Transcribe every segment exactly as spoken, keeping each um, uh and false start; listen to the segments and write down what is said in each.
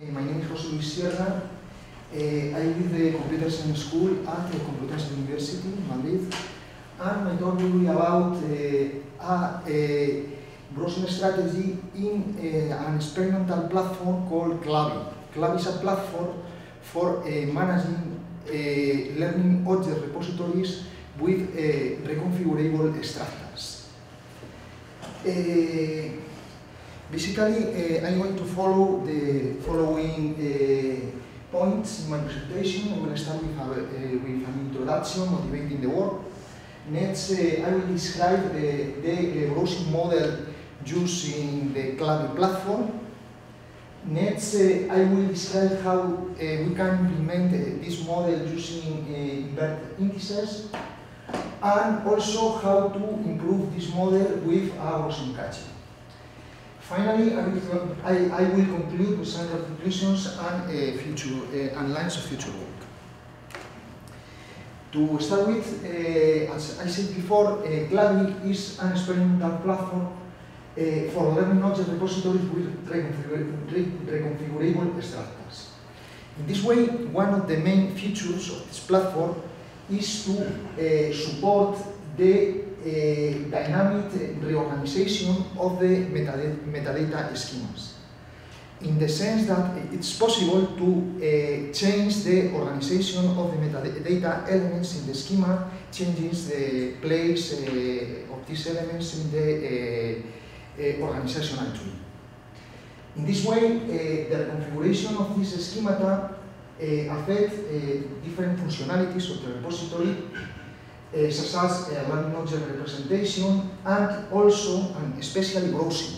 My name is José Luis Sierra. Uh, I lead the Computer Science School at the Complutense University in Madrid. And my talk will be about uh, a, a browsing strategy in uh, an experimental platform called Clavi. Clavi is a platform for uh, managing uh, learning object repositories with uh, reconfigurable structures. Uh, Basically, uh, I'm going to follow the following uh, points in my presentation. I'm going to start with, a, uh, with an introduction, motivating the work. Next, uh, I will describe the, the browsing model using the Clavi platform. Next, uh, I will describe how uh, we can implement uh, this model using uh, inverted indices, and also how to improve this model with our browsing caching. Finally, I will, I, I will conclude with some conclusions and, uh, future, uh, and lines of future work. To start with, uh, as I said before, uh, Clavi is an experimental platform uh, for learning object repositories with reconfigurable structures. In this way, one of the main features of this platform is to uh, support the Uh, dynamic reorganization of the metadata, metadata schemas, in the sense that it's possible to uh, change the organization of the metadata elements in the schema, changes the place uh, of these elements in the uh, uh, organizational tree. In this way, uh, the configuration of this schemata uh, affect uh, different functionalities of the repository, Uh, such as uh, learning object representation and also and especially browsing.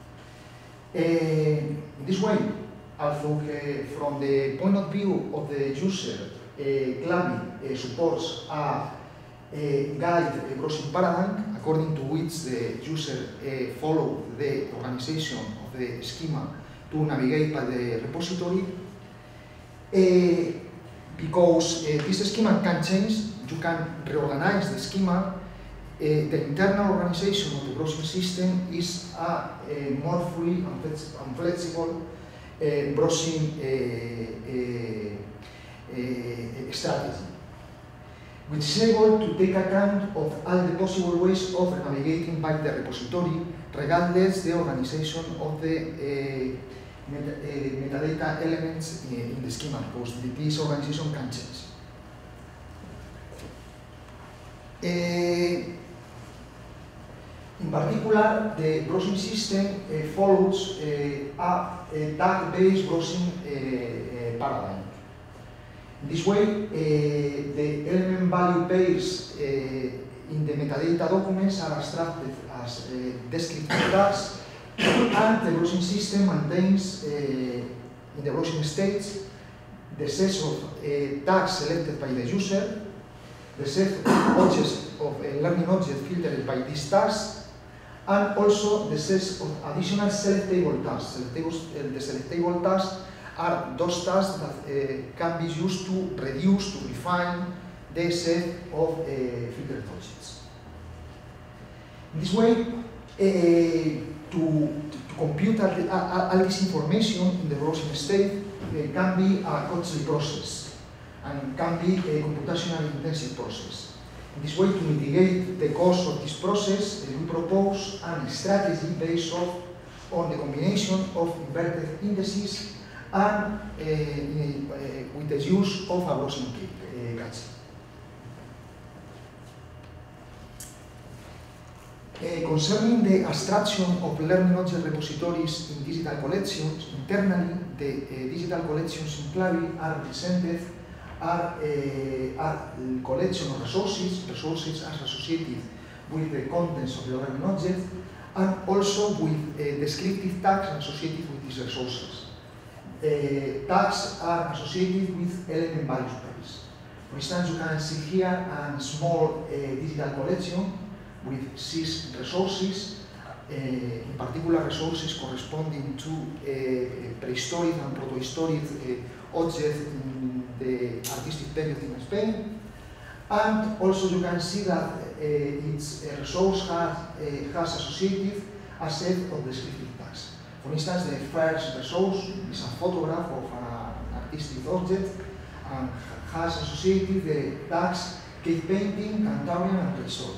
Uh, in this way, although uh, from the point of view of the user, uh, Clavi uh, supports a, a guide a browsing paradigm according to which the user uh, follows the organization of the schema to navigate by the repository. Uh, because uh, this schema can change, you can reorganize the schema. Uh, the internal organization of the browsing system is a, a more free and flexible uh, browsing uh, uh, uh, strategy, which is able to take account of all the possible ways of navigating by the repository, regardless the organization of the uh, meta, uh, metadata elements in, in the schema, because this organization can change. Uh, in particular, the browsing system uh, follows uh, a, a tag-based browsing uh, uh, paradigm. In this way, uh, the element value pairs uh, in the metadata documents are abstracted as uh, descriptive tags, and the browsing system maintains uh, in the browsing stage the set of uh, tags selected by the user, the set of objects of a learning object filtered by these tags, and also the set of additional selectable tags. Selectable, uh, the selectable tags are those tags that uh, can be used to reduce, to refine the set of uh, filtered objects. In this way, uh, to, to compute all, the, all this information in the browsing state uh, can be a costly process, and can be a computationally intensive process. In this way, to mitigate the cost of this process, we propose a strategy based off on the combination of inverted indices and uh, uh, with the use of a browsing uh, caching. Uh, concerning the abstraction of learning object repositories in digital collections, internally the uh, digital collections in Clavi are represented are a, a collection of resources, resources as associated with the contents of the learning object, and also with uh, descriptive tags associated with these resources. Uh, tags are associated with element value pairs. For instance, you can see here a small uh, digital collection with six resources, uh, in particular resources corresponding to uh, prehistoric and protohistoric uh, objects in the artistic period in Spain. And also you can see that uh, its uh, resource has, uh, has associated a set of descriptive tags. For instance, the first resource is a photograph of an artistic object and has associated the tags cave painting, Cantabrian, and prehistoric.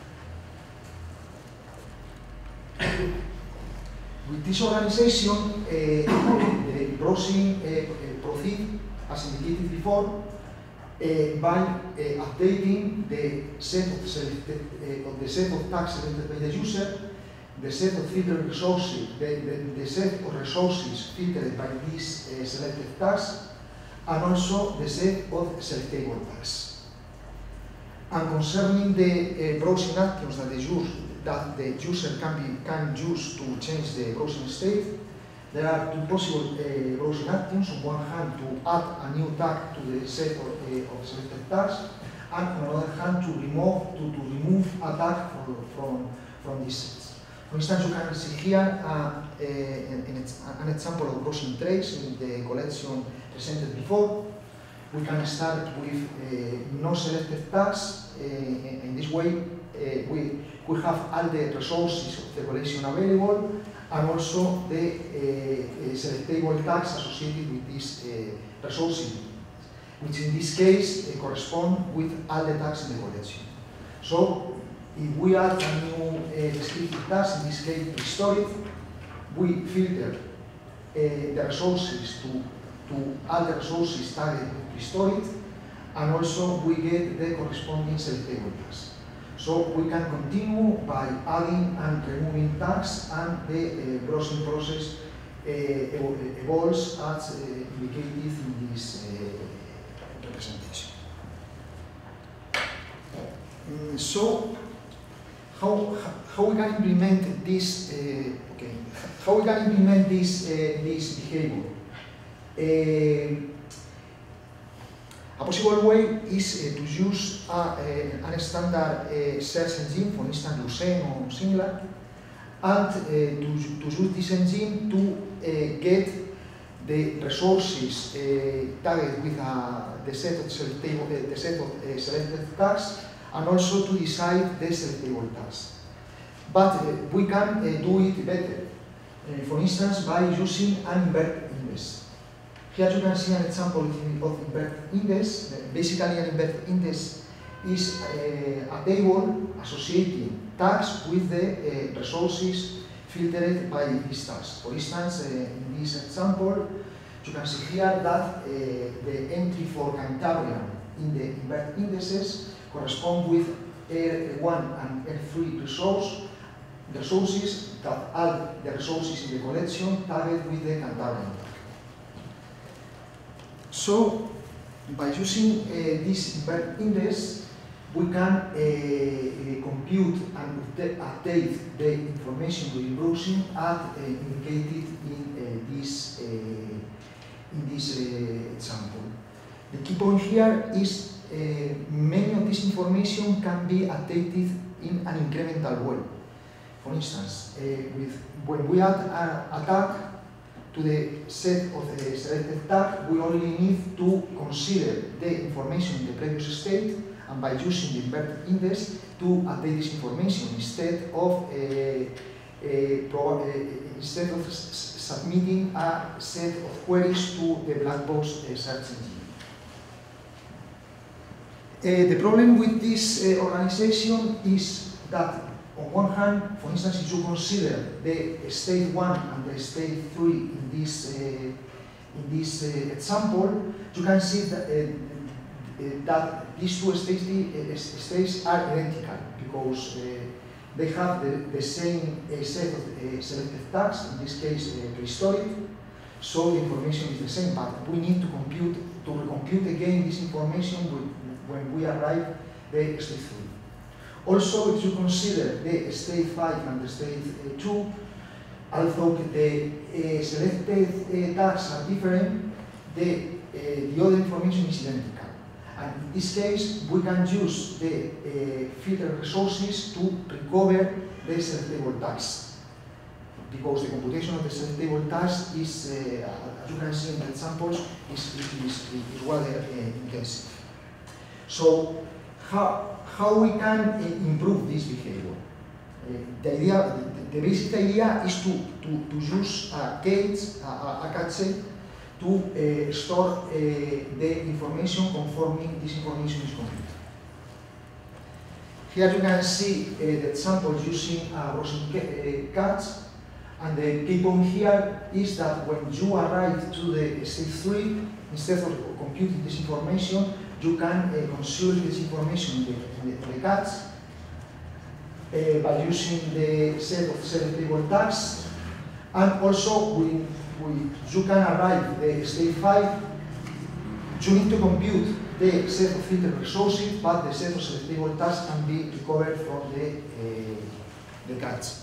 With this organization, uh, the browsing uh, proceed, as indicated before, uh, by uh, updating the set of selected, uh, of the set of tags selected by the user, the set of filtered resources, the, the, the set of resources filtered by these uh, selected tags, and also the set of selectable tags. And concerning the uh, browsing actions that the user that the user can be can use to change the browsing state, there are two possible uh, browsing actions. On one hand, to add a new tag to the set of, uh, of selected tags, and on the other hand, to remove to, to remove a tag from from, from these sets. For instance, you can see here uh, uh, in, an example of browsing trace in the collection presented before. We can start with uh, no selected tags. Uh, in this way, uh, we, we have all the resources of the collection available, and also the uh, selectable tags associated with these uh, resources, which in this case uh, correspond with all the tags in the collection. So, if we add a new uh, descriptive tag, in this case prehistoric, we filter uh, the resources to, to all the resources tagged with prehistoric, and also we get the corresponding selectable tags. So we can continue by adding and removing tags, and the uh, browsing process uh, evolves as uh, indicated in this uh, representation. Um, so, how, how we can implement this? Uh, okay, how we can implement this uh, this behavior? Uh, A possible way is uh, to use a, uh, a standard uh, search engine, for instance, Lucene or similar, and uh, to, to use this engine to uh, get the resources uh, tagged with uh, the set of selectable, uh, the set of uh, selected tags, and also to decide the selectable tags. But uh, we can uh, do it better. Uh, for instance, by using an invert index. Here you can see an example of invert index. Basically, an invert index is uh, a table associating tags with the uh, resources filtered by these tags. For instance, uh, in this example, you can see here that uh, the entry for Cantabrian in the invert indexes correspond with R one and R three resource, resources that are the resources in the collection tagged with the Cantabrian tag. So, by using uh, this invert index, we can uh, uh, compute and update the information during browsing as uh, indicated in uh, this uh, in this uh, example. The key point here is uh, many of this information can be updated in an incremental way. For instance, uh, with when we add a, a tag to the set of the selected tag, we only need to consider the information in the previous state, and by using the invert index to update this information instead of uh, uh, pro, uh, instead of s submitting a set of queries to the black box uh, search engine. Uh, the problem with this uh, organization is that, on one hand, for instance, if you consider the state one and the state three in this uh, in this uh, example, you can see that uh, that these two states, uh, states are identical because uh, they have the, the same uh, set of uh, selected tags, in this case uh, prehistoric, so the information is the same, but we need to compute to recompute again this information with, when we arrive the state three. Also, if you consider the state five and the state uh, two, although the uh, selected uh, tags are different, the, uh, the other information is identical. And in this case, we can use the uh, filter resources to recover the selectable tags, because the computation of the selectable tags is, uh, as you can see in the examples, is, is, is rather uh, intensive. So, how, how we can uh, improve this behavior? Uh, the idea, the, the basic idea is to, to, to use a cache, a, a cache, to uh, store uh, the information conforming this information is computed. Here you can see uh, the example using a browsing uh, cache, and the key point here is that when you arrive to the state three, instead of computing this information, you can uh, consume this information in the, in the, in the cache uh, by using the set of select table tags, and also we, we, you can arrive at the state five. You need to compute the set of filter resources, but the set of selectable tasks can be recovered from the, uh, the cache.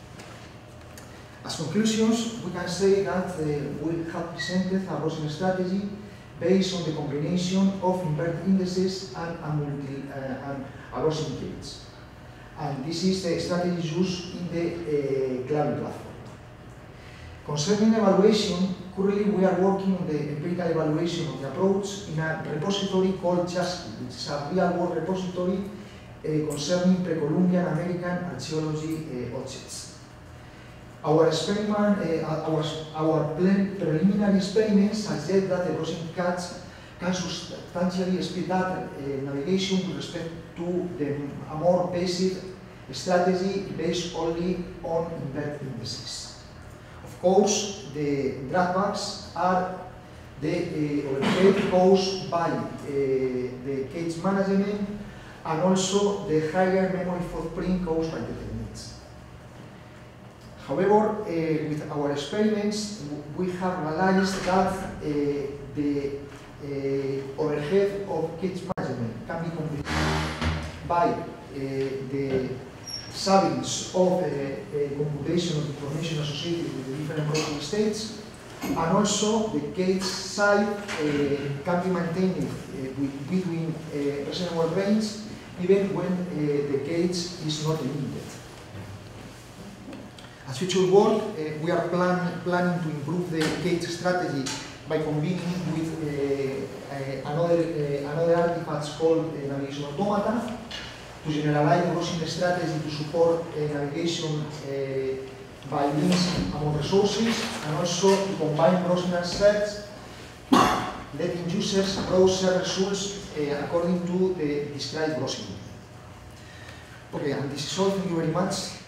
As conclusions, we can say that uh, we have presented a browsing strategy based on the combination of inverted indices and a, multi, uh, and a browsing cache. And this is the strategy used in the uh, Clavi platform. Concerning evaluation, currently we are working on the empirical evaluation of the approach in a repository called JASCI, which is a real-world repository uh, concerning pre-Columbian American archaeology uh, objects. Our experiment, uh, our, our preliminary experiments suggest that the browsing cache can substantially speed up uh, navigation with respect to the a more basic strategy based only on inverted indices. Of course, the drawbacks are the uh, overhead caused by uh, the cache management and also the higher memory footprint caused by the techniques. However, uh, with our experiments, we have realized that uh, the uh, overhead of cache management can be completed by uh, the savings of uh, uh, computation of information associated with the different browsing states, and also the cache size uh, can be maintained uh, with, between uh, reasonable range even when uh, the cache is not limited. As future work, uh, we are plan planning to improve the cache strategy by combining with uh, uh, another, uh, another artifacts called uh, navigation automata, to generalize browsing strategy to support uh, navigation uh, by links among resources, and also to combine browsing and search, letting users browse results uh, according to the described browsing. Okay, and this is all. Thank you very much.